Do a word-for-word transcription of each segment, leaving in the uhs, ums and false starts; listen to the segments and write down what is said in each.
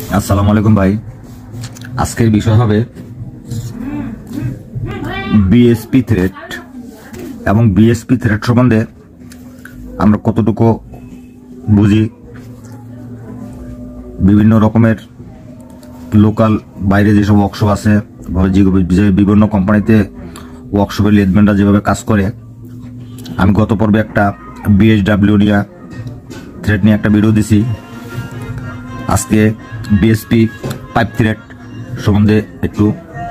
আসসালামু আলাইকুম ভাই। আজকের বিষয় হবে বিএসপি থ্রেড এবং বিএসপি থ্রেড সম্বন্ধে আমরা কতটুকু বুঝি। বিভিন্ন রকমের লোকাল বাইরে যেসব ওয়ার্কশপ আছে, বিভিন্ন কোম্পানিতে ওয়ার্কশপের লিডম্যানরা যেভাবে কাজ করে, আমি গত পর্বে একটা বিএসডাব্লিউ নিয়ে থ্রেড নিয়ে একটা ভিডিও দিছি। আজকে বিএসপি পাইপ থ্রেড সম্বন্ধে একটু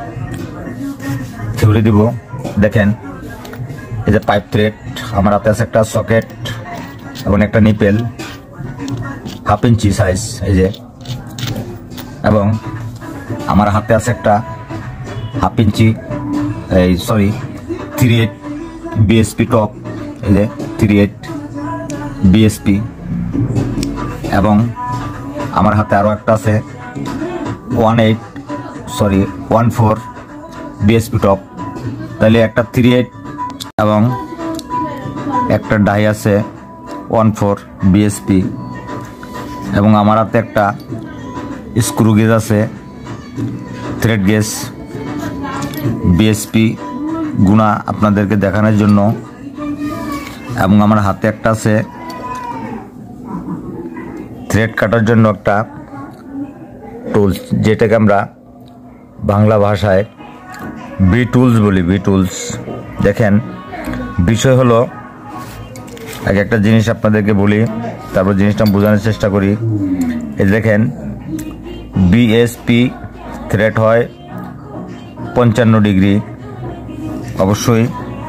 থিওরি দিব। দেখেন, এই যে পাইপ থ্রেড, আমার হাতে আছে একটা সকেট এবং একটা নিপেল হাফ ইঞ্চি সাইজ, এই যে, এবং আমার হাতে আছে একটা হাফ ইঞ্চি এই sorry three eight BSP tap, এই যে থ্রি এইট বিএসপি, এবং আমার হাতে আরো একটা আছে one eight sorry one four BSP tap. তাহলে একটা থ্রি এইট এবং একটা ডাই আছে ওয়ান ফোর বিএসপি, এবং আমার হাতে একটা স্ক্রু গেজ আছে থ্রেড গেজ বিএসপি গুণা আপনাদেরকে দেখানোর জন্য, এবং আমার হাতে একটা আছে থ্রেড কাটার জন্য একটা টুলস, যেটাকে আমরা বাংলা ভাষায় বি টুলস বলি, বি টুলস। দেখেন, বিষয় হলো, আগে একটা জিনিস আপনাদেরকে বলি, তারপর জিনিসটা বোঝানোর চেষ্টা করি। এই দেখেন, বিএসপি থ্রেড হয় পঞ্চান্ন ডিগ্রি। অবশ্যই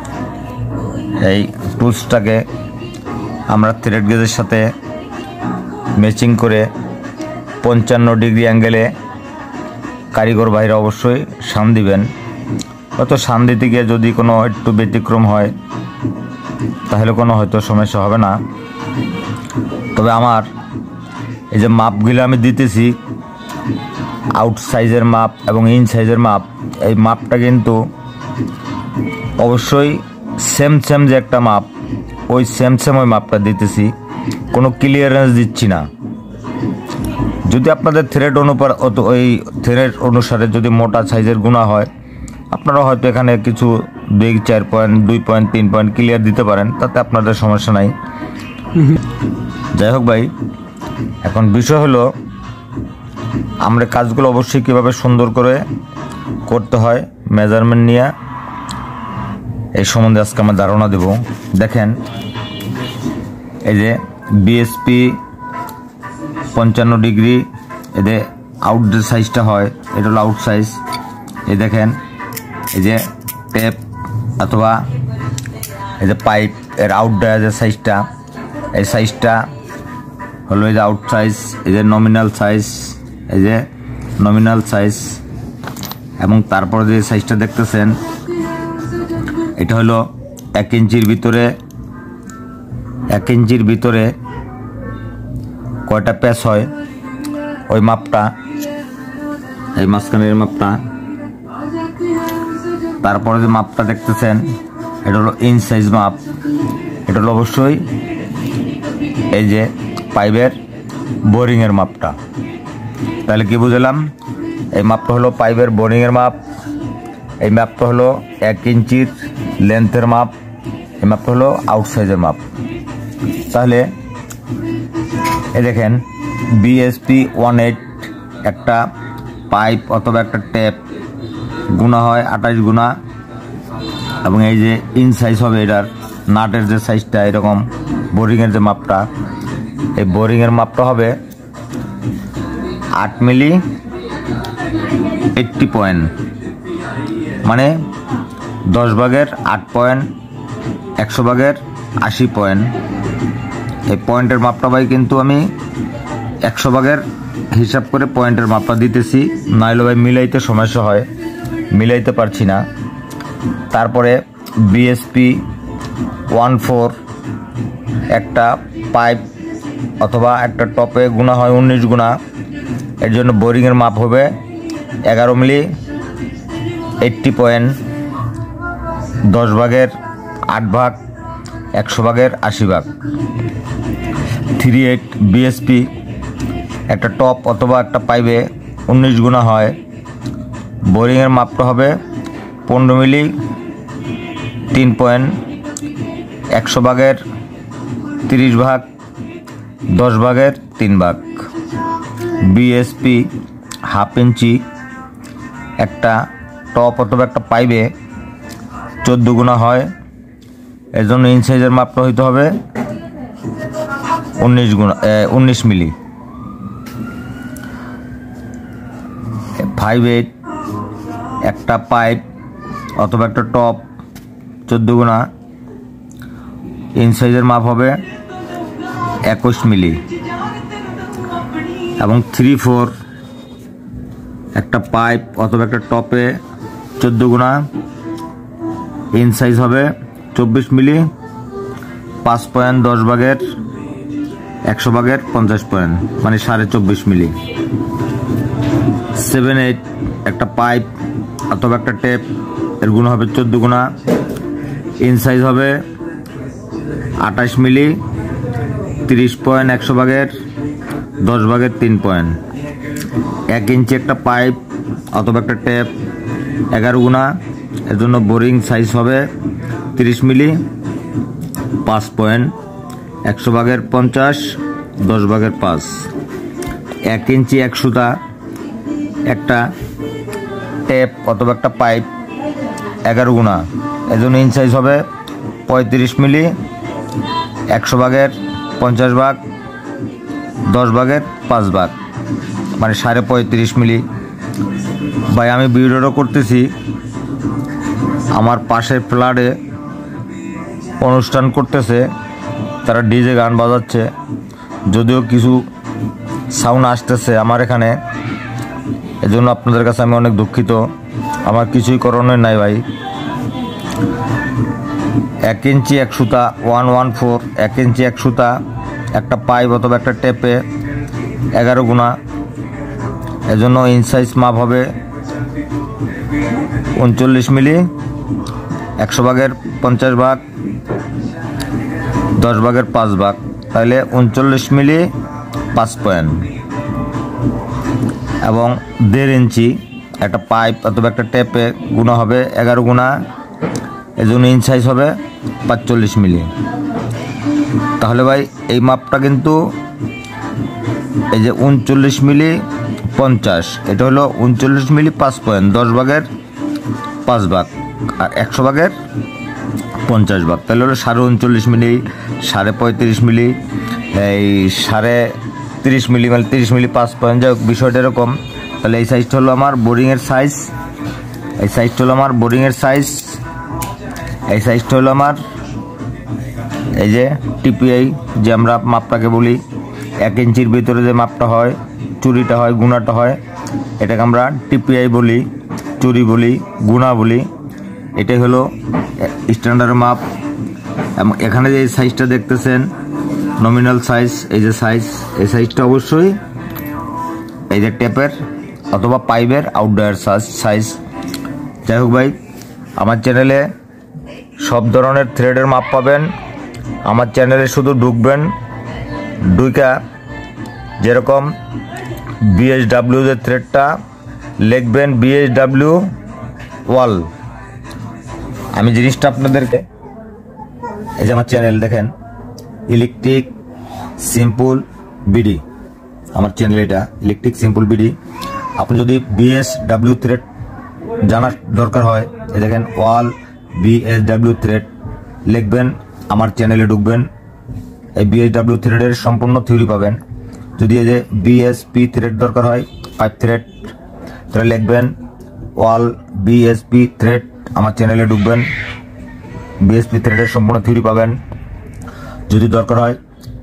এই টুলসটাকে আমরা থ্রেড গেজের সাথে ম্যাচিং করে পঞ্চান্ন ডিগ্রি অ্যাঙ্গেলে কারিগর ভাইরা অবশ্যই শান দিবেন। হয়তো শান দিতে গিয়ে যদি কোনো একটু ব্যতিক্রম হয় তাহলে কোনো হয়তো সমস্যা হবে না। তবে আমার এই যে মাপগুলো আমি দিতেছি, আউট সাইজের মাপ এবং ইন সাইজের মাপ, এই মাপটা কিন্তু অবশ্যই সেম সেম যে একটা মাপ, ওই সেম সেম ওই মাপটা দিতেছি, কোনো ক্লিয়ারেন্স দিচ্ছি না। যদি আপনাদের থ্রেড অনুপাত ওই থ্রেড অনুসারে যদি মোটা সাইজের গুণা হয়, আপনারা হয়তো এখানে কিছু দুই চার পয়েন্ট দুই পয়েন্ট তিন পয়েন্ট ক্লিয়ার দিতে পারেন, তাতে আপনাদের সমস্যা নাই। যাই হোক ভাই, এখন বিষয় হলো আমরা কাজগুলো অবশ্যই কীভাবে সুন্দর করে করতে হয় মেজারমেন্ট নিয়ে, এই সম্বন্ধে আজকে আমরা ধারণা দেব। দেখেন, এই যে বিএসপি পঞ্চান্ন ডিগ্রি, এদের আউট যে সাইজটা হয়, এটা হলো আউট সাইজ। এই দেখেন, এই যে টেপ অথবা এই যে পাইপ এর আউট যে সাইজটা, এই সাইজটা হলো এই যে আউট সাইজ, এই যে নমিনাল সাইজ, এই যে নমিনাল সাইজ, এবং তারপরে যে সাইজটা দেখতেছেন এটা হলো এক ইঞ্চির ভিতরে, এক ইঞ্চির ভিতরে কয়টা প্যাচ হয় ওই মাপটা, এই মাঝখানের মাপটা। তারপরে যে মাপটা দেখতেছেন এটা হলো ইঞ্চ সাইজ মাপ, এটা হলো অবশ্যই এই যে পাইপের বোরিংয়ের মাপটা। তাহলে কি বুঝলাম? এই মাপটা হলো পাইপের বোরিংয়ের মাপ, এই মাপটা হলো এক ইঞ্চির লেন্থের মাপ, এই মাপটা হলো আউট সাইজের মাপ। তাহলে এই দেখেন, বিএসপি ওয়ান এইট একটা পাইপ অথবা একটা ট্যাপ গুণা হয় আঠাশ গুণা, এবং এই যে ইন সাইজ হবে এটার নাটের যে সাইজটা, এরকম বোরিংয়ের যে মাপটা, এই বোরিংয়ের মাপটা হবে আট মিলি এইটটি পয়েন্ট, মানে দশ ভাগের আট পয়েন্ট, একশো ভাগের আশি পয়েন্ট। এই পয়েন্টের মাপটা ভাই কিন্তু আমি একশো ভাগের হিসাব করে পয়েন্টের মাপটা দিতেছি, নাইলে ভাই মিলাইতে সমস্যা হয়, মিলাইতে পারছি না। তারপরে বিএসপি ওয়ান ফোর একটা পাইপ অথবা একটা টপে গুণা হয় উনিশ গুণা, এর জন্য বোরিংয়ের মাপ হবে এগারো মিলি এইটটি পয়েন্ট, দশ ভাগের আট ভাগ, একশো ভাগের আশি ভাগ। থ্রি এইট বিএসপি একটা টপ অথবা একটা পাইপে উনিশ গুণা হয়। বোরিংয়ের মাপটা হবে পনেরো মিলি তিন পয়েন্ট একশো ভাগের তিরিশ ভাগ দশ ভাগের তিন ভাগ। বিএসপি হাফ ইঞ্চি একটা টপ অথবা একটা পাইপে চোদ্দ গুণা হয়, এর জন্য ইঞ্চ সাইজের মাপটা হইতে হবে উনিশ গুণা উনিশ মিলি। ফাইভ এইট একটা পাইপ অথবা একটা টপ চোদ্দ গুণা, ইঞ্চ সাইজের মাপ হবে একুশ মিলি। এবং থ্রি ফোর একটা পাইপ অথবা একটা টপে চোদ্দ গুণা, ইঞ্চ সাইজ হবে চব্বিশ মিলি, পাঁচ পয়েন্ট দশ ভাগের একশো ভাগের পঞ্চাশ পয়েন্ট মানে সাড়ে চব্বিশ মিলি। সেভেন এইট একটা পাইপ অথবা একটা টেপ, এর গুণ হবে চোদ্দ গুণা, ইঞ্চ সাইজ হবে আঠাশ মিলি, তিরিশ পয়েন্ট একশো ভাগের দশ ভাগের তিন পয়েন্ট। এক ইঞ্চি একটা পাইপ অথবা একটা টেপ এগারো গুণা, এর জন্য বোরিং সাইজ হবে তিরিশ মিলি, পাঁচ পয়েন্ট একশো ভাগের পঞ্চাশ দশ ভাগের পাঁচ। এক ইঞ্চি এক সুতা একটা টেপ অথবা একটা পাইপ এগারো গুণা, এর জন্য ইঞ্চ সাইজ হবে পঁয়ত্রিশ মিলি, একশো ভাগের পঞ্চাশ ভাগ দশ ভাগের পাঁচ ভাগ মানে সাড়ে পঁয়ত্রিশ মিলি। ভাই আমি ভিডিওটা করতেছি আমার পাশের ফ্ল্যাটে অনুষ্ঠান করতেছে, তারা ডিজে গান বাজাচ্ছে, যদিও কিছু সাউন্ড আসতেছে আমার এখানে, এজন্য আপনাদের কাছে আমি অনেক দুঃখিত, আমার কিছুই করণীয় নাই ভাই। এক ইঞ্চি এক সুতা ওয়ান ওয়ান ফোর এক ইঞ্চি এক সুতা একটা পাইপ অথবা একটা টেপে এগারো গুণা, এজন্য ইঞ্চ সাইজ মাপ হবে উনচল্লিশ মিলি, একশো ভাগের পঞ্চাশ ভাগ দশ ভাগের পাঁচ ভাগ, তাহলে উনচল্লিশ মিলি পাঁচ পয়েন্ট। এবং দেড় ইঞ্চি একটা পাইপ অথবা একটা টেপে গুণা হবে এগারো গুণা, এজন্য ইঞ্চ সাইজ হবে পাঁচচল্লিশ মিলি। তাহলে ভাই এই মাপটা কিন্তু এই যে উনচল্লিশ মিলি পঞ্চাশ, এটা হলো উনচল্লিশ মিলি পাঁচ পয়েন্ট দশ ভাগের পাঁচ ভাগ আর একশো ভাগের পঞ্চাশ ভাগ, তাহলে হলো সাড়ে উনচল্লিশ মিলি, সাড়ে পঁয়ত্রিশ মিলি, এই সাড়ে তিরিশ মিলি মানে তিরিশ মিলি পাঁচ পয়েন্ট, যাই হোক বিষয়টা এরকম। তাহলে এই সাইজটা হলো আমার বোরিংয়ের সাইজ, এই সাইজটা হলো আমার বোরিংয়ের সাইজ, এই সাইজটা হলো আমার এই যে টিপিআই যে আমরা মাপটাকে বলি, এক ইঞ্চির ভিতরে যে মাপটা হয়, চুরিটা হয়, গুণাটা হয়, এটাকে আমরা টিপিআই বলি, চুরি বলি, গুণা বলি। এটাই হলো স্ট্যান্ডার্ড মাপ। এবং এখানে যে সাইজটা দেখতেছেন নমিনাল সাইজ, এই যে সাইজ, এই সাইজটা অবশ্যই এই যে টেপের অথবা পাইপের আউটডোর সাইজ। যাই হোক ভাই, আমার চ্যানেলে সব ধরনের থ্রেডের মাপ পাবেন। আমার চ্যানেলে শুধু ঢুকবেন, ঢুকা যেরকম বিএসডাব্লিউ যে থ্রেডটা লিখবেন বিএসডাব্লিউ ওয়াল। আমি জিনিসটা আপনাদেরকে, এই যে আমার চ্যানেল দেখেন ইলেকট্রিক সিম্পল বিডি, আমার চ্যানেল এটা ইলেকট্রিক সিম্পল বিডি। আপনি যদি বিএসডাব্লিউ থ্রেড জানার দরকার হয়, এই দেখেন ওয়াল বিএসডাব্লিউ থ্রেড লিখবেন, আমার চ্যানেলে ঢুকবেন, এই বিএসডাব্লিউ থ্রেডের সম্পূর্ণ থিওরি পাবেন। যদি এই যে বিএসপি থ্রেড দরকার হয়, পাইপ থ্রেড, তাহলে লিখবেন ওয়াল বিএসপি থ্রেড, আমার চ্যানেলে ঢুকবেন, বিএসপি থ্রেডের সম্পূর্ণ থিওরি পাবেন। যদি দরকার হয়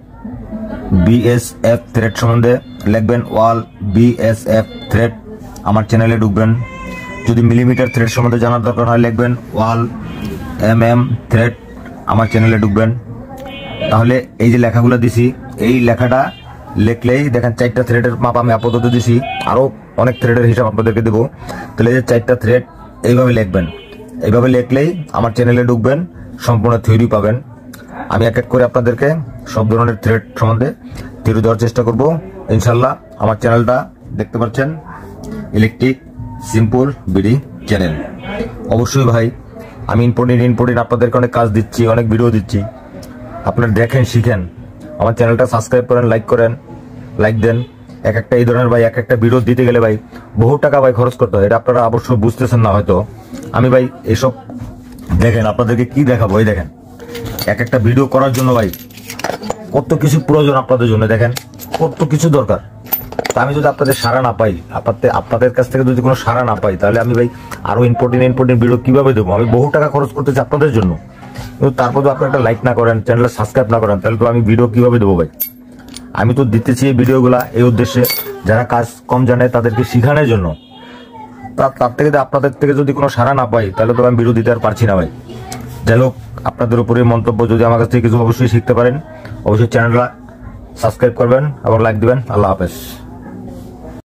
বিএসএফ থ্রেড সম্বন্ধে, লিখবেন ওয়াল বিএসএফ থ্রেড, আমার চ্যানেলে ঢুকবেন। যদি মিলিমিটার থ্রেড সম্বন্ধে জানার দরকার হয়, লিখবেন ওয়াল এম এম থ্রেড, আমার চ্যানেলে ঢুকবেন। তাহলে এই যে লেখাগুলো দিছি, এই লেখাটা লিখলেই দেখেন চারটা থ্রেডের মাপ আমি আপাতত দিছি, আরও অনেক থ্রেডের হিসাব আপনাদেরকে দেবো। তাহলে এই যে চারটা থ্রেড এইভাবে লিখবেন, এইভাবে লিখলেই আমার চ্যানেলে ঢুকবেন, সম্পূর্ণ থিওরি পাবেন। আমি এক এক করে আপনাদেরকে সব ধরনের থ্রেড সম্বন্ধে থিওরি দেওয়ার চেষ্টা করব ইনশাল্লাহ। আমার চ্যানেলটা দেখতে পাচ্ছেন, ইলেকট্রিক সিম্পল বিডি চ্যানেল। অবশ্যই ভাই আমি ইম্পর্টেন্ট ইম্পর্টেন্ট আপনাদেরকে অনেক কাজ দিচ্ছি, অনেক ভিডিও দিচ্ছি, আপনারা দেখেন, শিখেন। আমার চ্যানেলটা সাবস্ক্রাইব করেন, লাইক করেন, লাইক দেন। এক একটা এই ধরনের ভাই এক একটা ভিডিও দিতে গেলে ভাই বহু টাকা ভাই খরচ করতে হয়, এটা আপনারা অবশ্যই বুঝতেছেন না হয়তো। আমি ভাই এসব দেখেন আপনাদেরকে কি দেখাবো, এই দেখেন এক একটা ভিডিও করার জন্য ভাই কত কিছু প্রয়োজন আপনাদের জন্য, দেখেন কত কিছু দরকার। তা আমি যদি আপনাদের সাড়া না পাই, আপনাদের আপনাদের কাছ থেকে যদি কোনো সাড়া না পাই, তাহলে আমি ভাই আরো ইম্পর্টেন্ট ইম্পর্টেন্ট ভিডিও কিভাবে দেবো? আমি বহু টাকা খরচ করতেছি আপনাদের জন্য, কিন্তু তারপর তো আপনারা একটা লাইক না করেন, চ্যানেলটা সাবস্ক্রাইব না করেন, তাহলে তো আমি ভিডিও কিভাবে দেবো ভাই? আমি তো দিতেছি এই ভিডিওগুলা এই উদ্দেশ্যে, যারা কাজ কম জানে তাদেরকে শিখানোর জন্য। তার থেকে আপনাদের থেকে যদি কোনো সাড়া না পাই, তাহলে তো আমি ভিডিও দিতে আর পারছি না ভাই। যাই হোক, আপনাদের উপরে মন্তব্য, যদি আমার কাছ থেকে কিছু অবশ্যই শিখতে পারেন, অবশ্যই চ্যানেলটা সাবস্ক্রাইব করবেন এবং লাইক দিবেন। আল্লাহ হাফেজ।